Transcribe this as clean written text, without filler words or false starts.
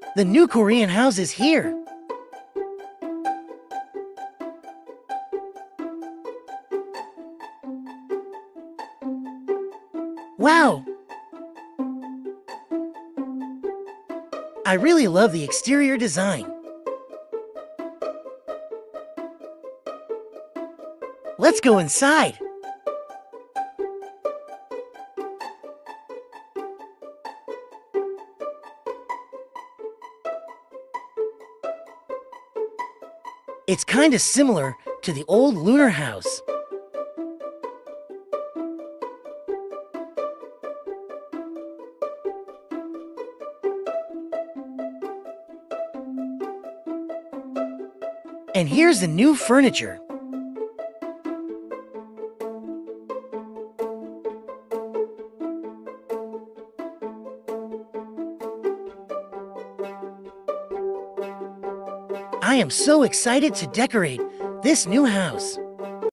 The new Korean house is here. Wow! I really love the exterior design. Let's go inside. It's kinda similar to the old lunar house. And here's the new furniture. I am so excited to decorate this new house.